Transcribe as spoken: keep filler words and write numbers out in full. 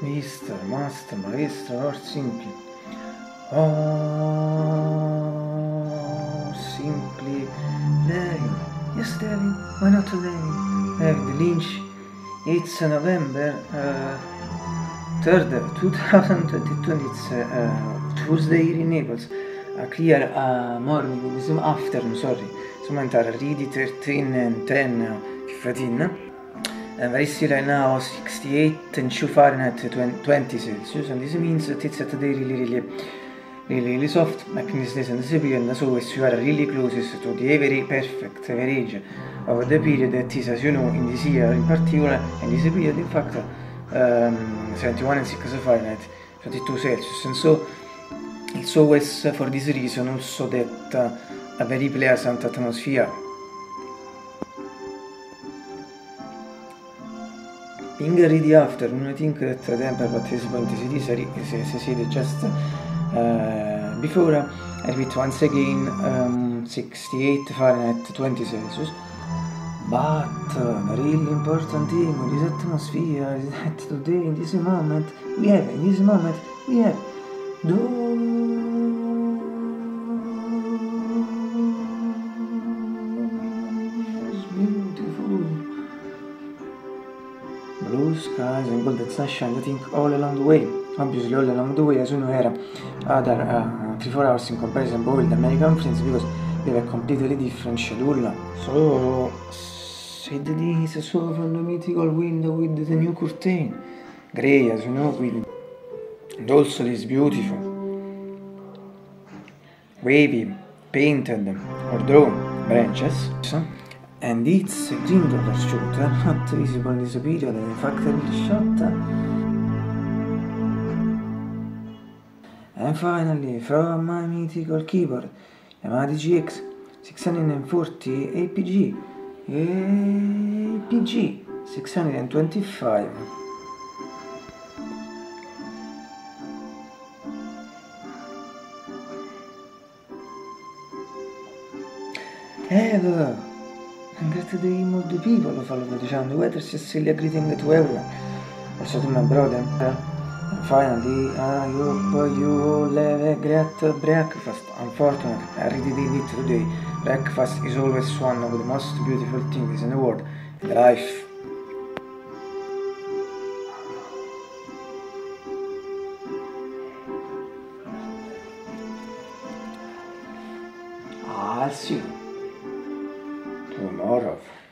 Mister, master, maestro, or simply. Oh, simply David. Yes, David. Why not David? David Lynch. It's November uh, third, twenty twenty-two. It's uh, Thursday here in Naples. A clear uh, morning, some afternoon, sorry. Somewhere already thirteen and ten, uh, fifteen. And very still right now sixty-eight and two Fahrenheit, twenty Celsius, and this means that it's today really, really, really, really soft, making this days and this period, so as you are really closest to the very perfect average of the period that is, as you know, in this year in particular, and this period in fact, um, seventy-one and six Fahrenheit, twenty-two Celsius, and so it's always for this reason also that uh, a very pleasant atmosphere. Being already afternoon, I think that the temperature at this point is, is, as I said just uh, before, I repeat once again, um, sixty-eight Fahrenheit, twenty Celsius. But uh, the really important thing with this atmosphere is that today, in this moment, we have, in this moment, we have those beautiful blue skies and golden sunshine, I think, all along the way. Obviously, all along the way, as you know, era other uh, three to four hours in comparison with the American friends because they have a completely different schedule. So, said this, so from the mythical window with the new curtain, grey, as you know, with, and also this beautiful, wavy, painted or drawn branches. And it's a green dollar shot, not visible in this period, in fact a real shot. And finally, from my mythical keyboard, Yamaha D G X six forty A P G, A P G six twenty-five. Ever! And great day all the people who follow the channel. The weather is still a greeting to everyone. Also to my brother. And finally, I hope you all have a great breakfast. Unfortunately, I really did it today. Breakfast is always one of the most beautiful things in the world, in life. I'll see you tomorrow.